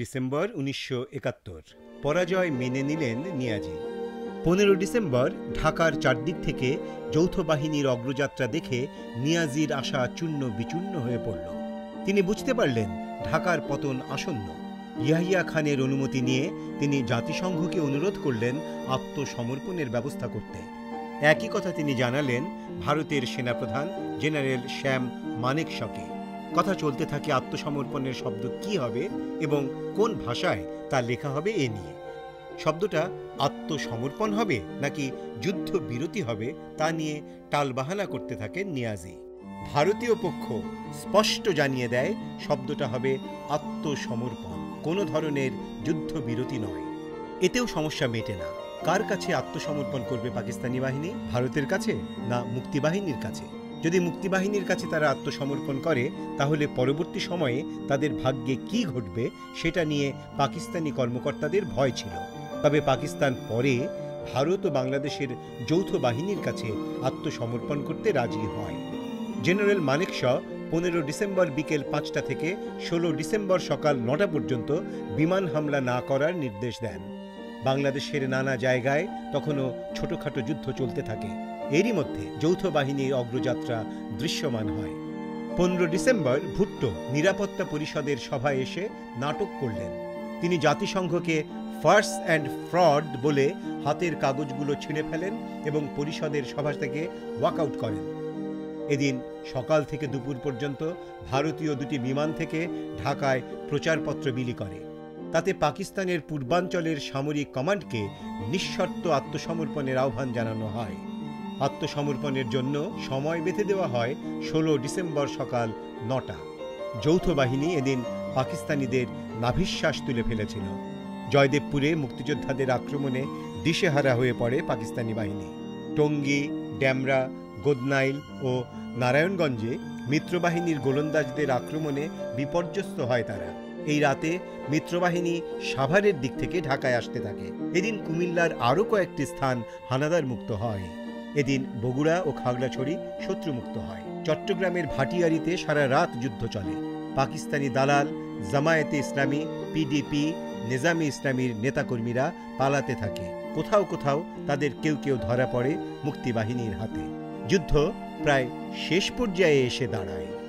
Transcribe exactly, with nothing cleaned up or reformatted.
December উনিশশো একাত্তর। পরাজয় মেনে নিলেন নিয়াজি। পনেরো ডিসেম্বর ঢাকার চারদিক থেকে যৌথ বাহিনীর অগ্রযাত্রা দেখে নিয়াজির আশা চূর্ণ বিচূর্ণ হয়ে পড়ল। তিনি বুঝতে পারলেন ঢাকার পতন আসন্ন। ইয়াহিয়া খানের অনুমতি নিয়ে তিনি জাতিসংঘকে অনুরোধ করলেন আত্মসমর্পণের ব্যবস্থা করতে। একই কথা তিনি জানালেন ভারতের সেনাপ্রধান জেনারেল শ্যাম মানেকশকে। কথা চলতে থাকে আত্মসমর্পণের শব্দ কি হবে এবং কোন ভাষায় তা লেখা হবে এ নিয়ে। শব্দটা আত্মসমর্পণ হবে নাকি যুদ্ধ বিরতি হবে তা নিয়ে টালবাহানা করতে থাকেন নিয়াজি। ভারতীয় পক্ষ স্পষ্ট জানিয়ে দেয় শব্দটা হবে আত্মসমর্পণ, কোনো ধরনের যুদ্ধ বিরতি নয়। এতেও সমস্যা মেটে না। কার কাছে আত্মসমর্পণ করবে পাকিস্তানি বাহিনী? ভারতের কাছে না মুক্তিবাহিনীর কাছে? যদি মুক্তিবাহিনীর কাছে তারা আত্মসমর্পণ করে তাহলে পরবর্তী সময়ে তাদের ভাগ্যে কি ঘটবে সেটা নিয়ে পাকিস্তানি কর্মকর্তাদের ভয় ছিল। তবে পাকিস্তান পরে ভারত ও বাংলাদেশের যৌথ বাহিনীর কাছে আত্মসমর্পণ করতে রাজি হয়। জেনারেল মানেকশ পনেরো ডিসেম্বর বিকেল পাঁচটা থেকে ষোলো ডিসেম্বর সকাল নটা পর্যন্ত বিমান হামলা না করার নির্দেশ দেন। বাংলাদেশের নানা জায়গায় তখনও ছোটখাটো যুদ্ধ চলতে থাকে। এরই মধ্যে যৌথ বাহিনীর অগ্রযাত্রা দৃশ্যমান হয়। পনেরো ডিসেম্বর ভুট্টো নিরাপত্তা পরিষদের সভায় এসে নাটক করলেন। তিনি জাতিসংঘকে ফার্স অ্যান্ড ফ্রড বলে হাতের কাগজগুলো ছিঁড়ে ফেলেন এবং পরিষদের সভা থেকে ওয়াকআউট করেন। এদিন সকাল থেকে দুপুর পর্যন্ত ভারতীয় দুটি বিমান থেকে ঢাকায় প্রচারপত্র বিলি করে। তাতে পাকিস্তানের পূর্বাঞ্চলের সামরিক কমান্ডকে নিঃশর্ত আত্মসমর্পণের আহ্বান জানানো হয়। আত্মসমর্পণের জন্য সময় বেঁধে দেওয়া হয় ষোলো ডিসেম্বর সকাল নটা। যৌথ বাহিনী এদিন পাকিস্তানিদের নাভিশ্বাস তুলে ফেলেছিল। জয়দেবপুরে মুক্তিযোদ্ধাদের আক্রমণে দিশেহারা হয়ে পড়ে পাকিস্তানি বাহিনী। টঙ্গী, ড্যামরা, গোদনাইল ও নারায়ণগঞ্জে মিত্রবাহিনীর গোলন্দাজদের আক্রমণে বিপর্যস্ত হয় তারা। এই রাতে মিত্রবাহিনী সাভারের দিক থেকে ঢাকায় আসতে থাকে। এদিন কুমিল্লার আরও কয়েকটি স্থান হানাদার মুক্ত হয়। এদিন বগুড়া ও খাগড়াছড়ি শত্রুমুক্ত হয়। চট্টগ্রামের ভাটিয়ারিতে সারা রাত যুদ্ধ চলে। পাকিস্তানি দালাল, জামায়াতে ইসলামী, পিডিপি, নিজামে ইসলামীর নেতাকর্মীরা পালাতে থাকে। কোথাও কোথাও তাদের কেউ কেউ ধরা পড়ে মুক্তিবাহিনীর হাতে। যুদ্ধ প্রায় শেষ পর্যায়ে এসে দাঁড়ায়।